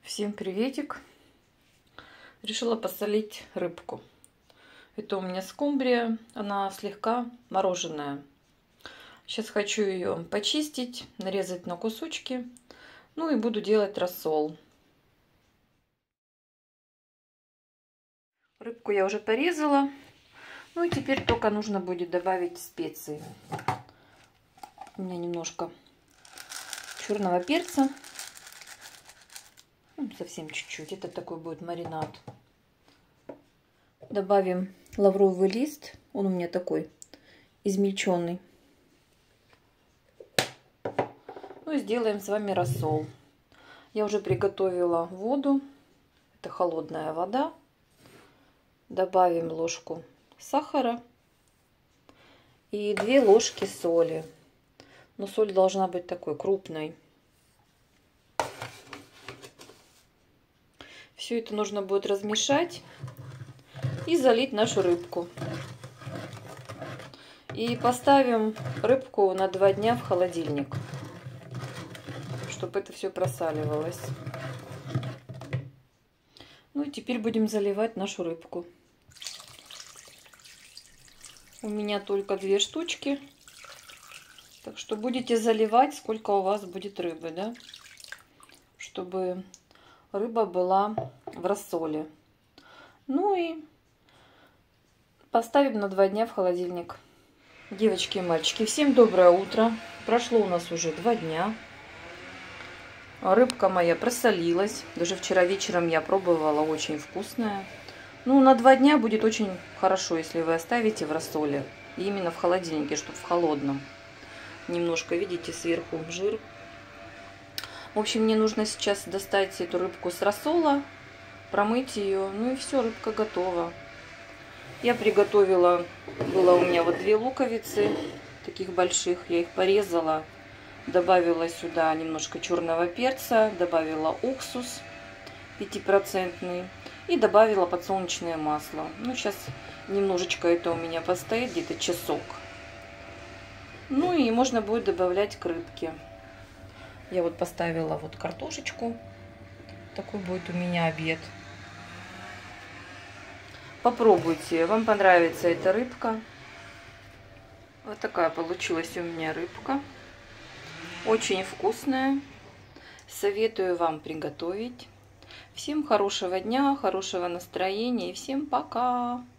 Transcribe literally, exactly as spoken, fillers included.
Всем приветик! Решила посолить рыбку. Это у меня скумбрия, она слегка мороженая. Сейчас хочу ее почистить, нарезать на кусочки, ну и буду делать рассол. Рыбку я уже порезала, ну и теперь только нужно будет добавить специи. У меня немножко черного перца. Совсем чуть-чуть. Это такой будет маринад. Добавим лавровый лист. Он у меня такой измельченный. Ну и сделаем с вами рассол. Я уже приготовила воду. Это холодная вода. Добавим ложку сахара и две ложки соли. Но соль должна быть такой крупной. Все это нужно будет размешать и залить нашу рыбку. И поставим рыбку на два дня в холодильник, чтобы это все просаливалось. Ну и теперь будем заливать нашу рыбку. У меня только две штучки, так что будете заливать, сколько у вас будет рыбы, да, чтобы рыба была в рассоле. Ну и поставим на два дня в холодильник. Девочки и мальчики, всем доброе утро. Прошло у нас уже два дня. Рыбка моя просолилась. Даже вчера вечером я пробовала, очень вкусная. Ну, на два дня будет очень хорошо, если вы оставите в рассоле. И именно в холодильнике, чтобы в холодном. Немножко, видите, сверху жир. В общем, мне нужно сейчас достать эту рыбку с рассола, промыть ее, ну и все, рыбка готова. Я приготовила, было у меня вот две луковицы, таких больших, я их порезала, добавила сюда немножко черного перца, добавила уксус пятипроцентный и добавила подсолнечное масло. Ну, сейчас немножечко это у меня постоит, где-то часок. Ну и можно будет добавлять к рыбке. Я вот поставила вот картошечку. Такой будет у меня обед. Попробуйте, вам понравится эта рыбка. Вот такая получилась у меня рыбка. Очень вкусная. Советую вам приготовить. Всем хорошего дня, хорошего настроения и всем пока!